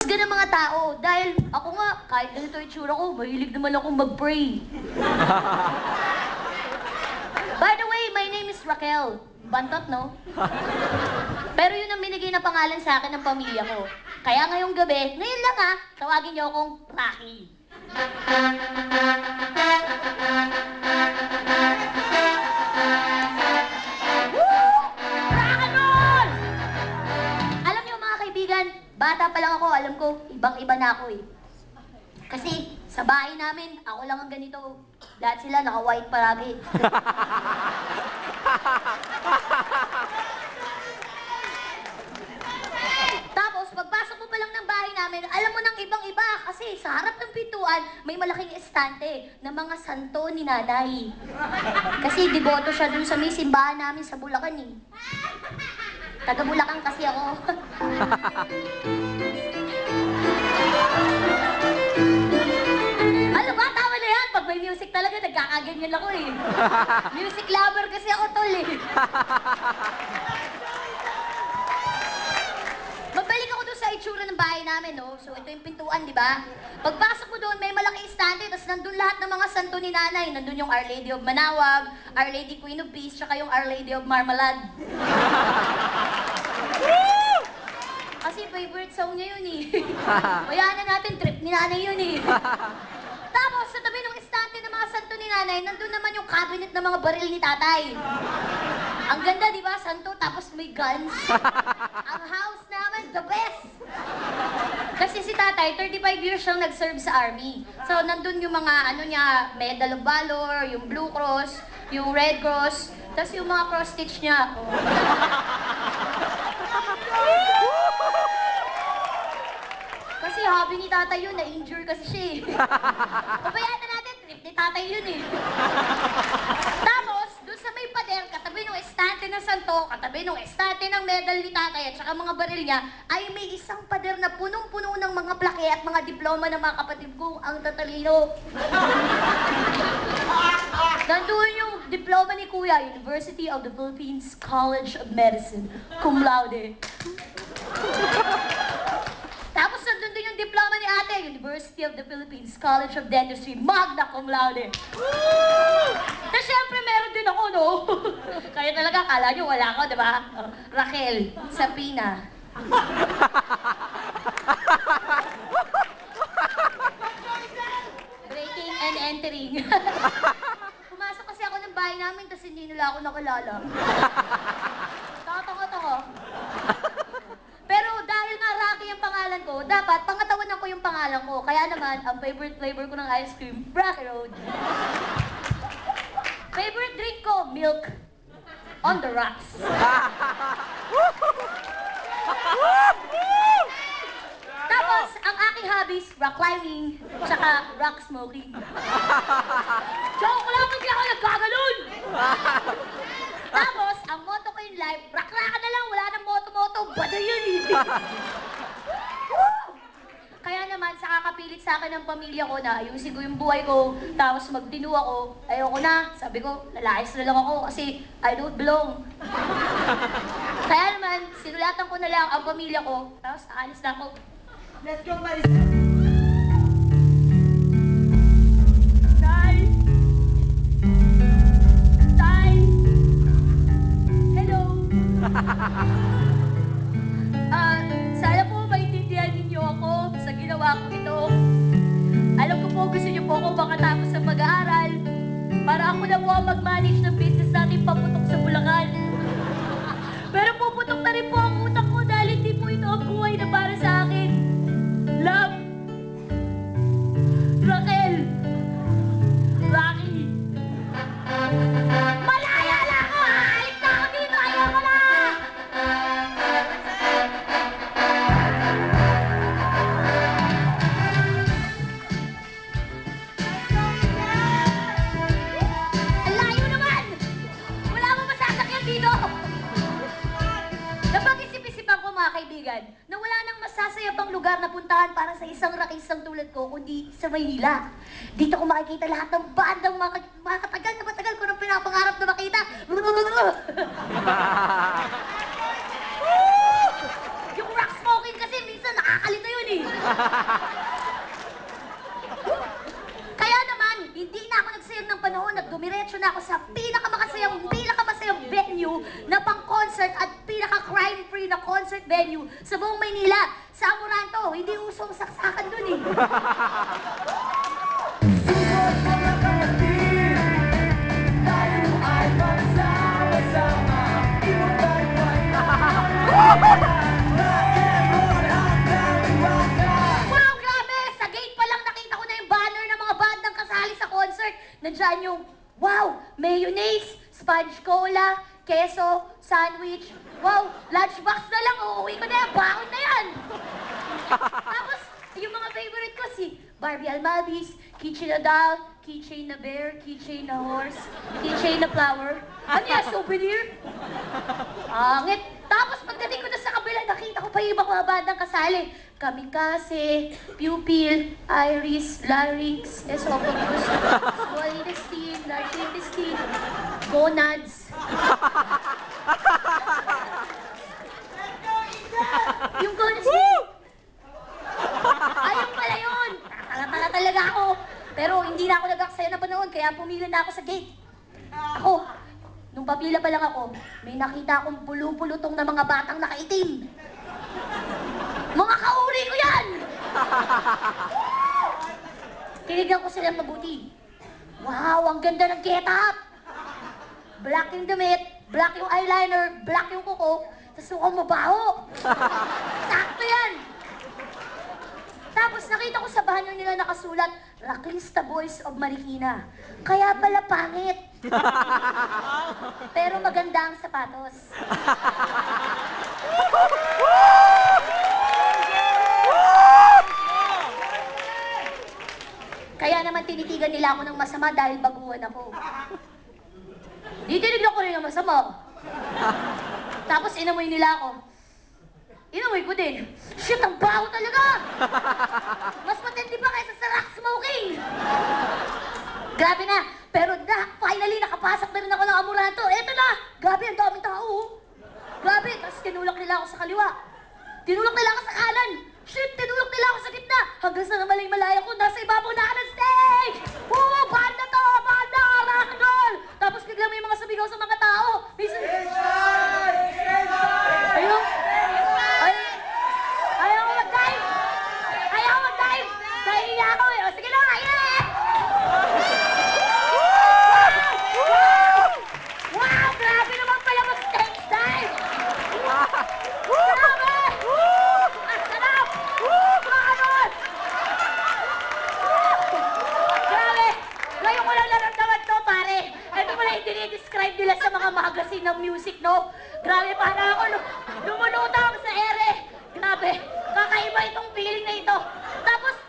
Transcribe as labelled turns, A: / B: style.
A: humusga ng mga tao. Dahil ako nga, kahit ganito yung tsura ko, mahilig naman akong mag-pray. By the way, my name is Raquel. Bantot, no? Pero yun ang binigay na pangalan sa akin ng pamilya ko. Kaya ngayong gabi, ngayon lang ha, tawagin niyo akong Rocky. Bata pa lang ako, alam ko, ibang-iba na ako eh. Kasi sa bahay namin, ako lang ang ganito. Lahat sila naka-white palagi. Tapos, pagpasok mo pa lang ng bahay namin, alam mo nang ibang-iba. Kasi sa harap ng pintuan, may malaking estante ng mga santo ni nanay. Kasi deboto siya dun sa may simbahan namin sa Bulacan eh. Taga Bulacan kasi ako. Ano ba? Tama na yan. Pag may music talaga, nagkakaganyan ako eh. Music lover kasi ako, tol eh. Magbalik ako doon sa itsura ng bahay namin, no? So, ito yung pintuan, di ba? Pagpasok mo doon, may malaking estante, tapos nandun lahat ng mga santo ni nanay. Nandun yung Our Lady of Manawag, Our Lady Queen of Peace, tsaka yung Our Lady of Marmalade. Kasi favorite song niya yun eh. Bayanan natin, trip ni nanay yun eh. Tapos, sa tabi ng estante ng mga santo ni nanay, nandun naman yung cabinet ng mga baril ni tatay. Ang ganda, di ba? Santo, tapos may guns. Ang house naman, the best! Kasi si tatay, 35 years siyang nag-serve sa army. So, nandun yung mga, ano niya, Medal of Valor, yung Blue Cross, yung Red Cross, tapos yung mga cross-stitch niya. Kasi hobby ni tatay yun, na-injure kasi siya eh. Pabayaan na natin, trip ni tatay yun eh. Tapos, doon sa may pader, katabi ng estante ng santo, katabi ng estante ng medal ni tatay at saka mga baril niya, ay may isang pader na punong-puno ng mga plake at mga diploma ng mga kapatid ko, ang tatalino. Nandun yung diploma ni Kuya, University of the Philippines College of Medicine, cum laude. Tapos nandun din yung diploma ni ate, University of the Philippines College of Dentistry, magna cum laude. Na syempre meron din ako, no? Kaya talaga, kala nyo wala ako, di ba? Raquel, Sapina. Breaking and entering. Pumasok kasi ako ng bahay namin, tapos hindi nila ako nakilala. Taka-taka. Pero dahil nga Rocky ang pangalan ko, dapat pangatawanan ko yung pangalan ko. Kaya naman, ang favorite flavor ko ng ice cream, Rocky Road. Favorite drink ko, milk on the rocks. Tapos, ang aking hobbies, rock climbing, tsaka rock smoking. Joke lang, hindi ako nagkaganon! Tapos, ang motto ko in life, rock-rocka na lang, wala nang moto-moto, bada yun eh. Kaya naman, sa kakapilit sa akin ng pamilya ko na ayusin ko yung buhay ko, tapos magtinu ako, ayoko na. Sabi ko, lalayas na lang ako kasi I don't belong. Kaya naman, sinulatan ko na lang ang pamilya ko, tapos aalis na ako.
B: Let's go, Marisa!
A: Tay! Tay! Hello! Sana po maintindihan ninyo ako sa ginawa ko ito. Alam ko po gusto niyo po ako makatapos sa pag-aaral para ako na po ang mag-manage ng business natin paputok sa Bulacan. Pero puputok na rin po ang utak ko dahil hindi po ito ang buhay na para sa akin. Love! Raquel! Rocky! Malaya na ako! Aalis na ako dito! Ayoko na! Ang layo naman! Wala mo masasakyan dito! Napag-isip-isipan ko mga kaibigan na wala nang masasaya pang lugar na puntahan para sa isang rakisang tulad ko kundi sa Maynila. Dito ko makikita lahat ng bandang mga katagal na matagal ko nang pinapangarap na makita. Yung rock smoking kasi minsan nakakalito yun eh. Kaya naman, hindi na ako nagsayang ng panahon at dumiretso na ako sa pinakamasayang venue na pang-concert at pinaka-crime-free na concert venue sa buong Maynila. Sa Amoranto, hindi usong saksakan dun eh. Wow, grabe! Sa gate pa lang nakita ko na yung banner ng mga bandang kasali sa concert. Nandiyan yung, wow, mayonnaise, sponge cola, keso, sandwich. Wow, lunchbox na lang, uuwi ko na yan, baon na yan. Tapos, yung mga favorite ko, si Barbie Almalvis, keychain na doll, keychain na bear, keychain na horse, keychain na flower. Ano yan, souvenir? Angit. Tapos pagdating ko na sa kabila, nakita ko pa yung mga bandang kasali. Kamikaze, Pupil, Iris, Larynx, Esophagus, Small Intestine, Large Intestine, Gonads. Yung Gonads. Ayun pala yun! Nakakala talaga ako. Pero hindi na ako nag-aksaya na panahon, kaya pumila na ako sa gate. Ako, nung papila pa lang ako, may nakita akong pulu-pulutong na mga batang nakaitim. Mga kauri ko yan! Tinignan ko silang mabuti. Wow, ang ganda ng get-up! Black yung damit, black yung eyeliner, black yung kuko, tapos mukhang mabaho. Sakto yan! Tapos nakita ko sa banner nila nakasulat, Raclista Boys of Marikina. Kaya pala pangit. Pero maganda ang sapatos. Kaya naman tinitigan nila ako ng masama dahil baguhan ako. Di tinignan ko rin ng masama. Tapos inamoy nila ako. Inamoy ko din. Shit, ang baho talaga! Mas matindi pa kaysa sa rock smoking! Grabe na! Pero finally nakapasok na rin ako ng Amoranto. Eto na! Grabe, ang daming tao! Grabe! Tapos tinulak nila ako sa kaliwa. Tinulak nila ako sa kanan. Shit, tinulak nila ako sa gitna. Hanggang sa malay-malaya ko, nasa ibabaw na ako ng stage! Oo, banda to! Banda! Rock and roll! Tapos biglang may mga sumigaw sa mga tao. Ayun! Ayaw ko mag-dive! Ayaw ko mag-dive! Nahihiya ako eh! O sige na! Yeah! Wow! Grabe naman pala mag-stage dive! Grabe! Ang sarap! Bakit? Grabe! Ngayon ko lang naramdaman to, pare! Ito pala yung dinidescribe nila sa mga magazine ng music, no? Grabe, para ako lumulutang sa ere! Grabe, kakaiba itong feeling na ito. Tapos,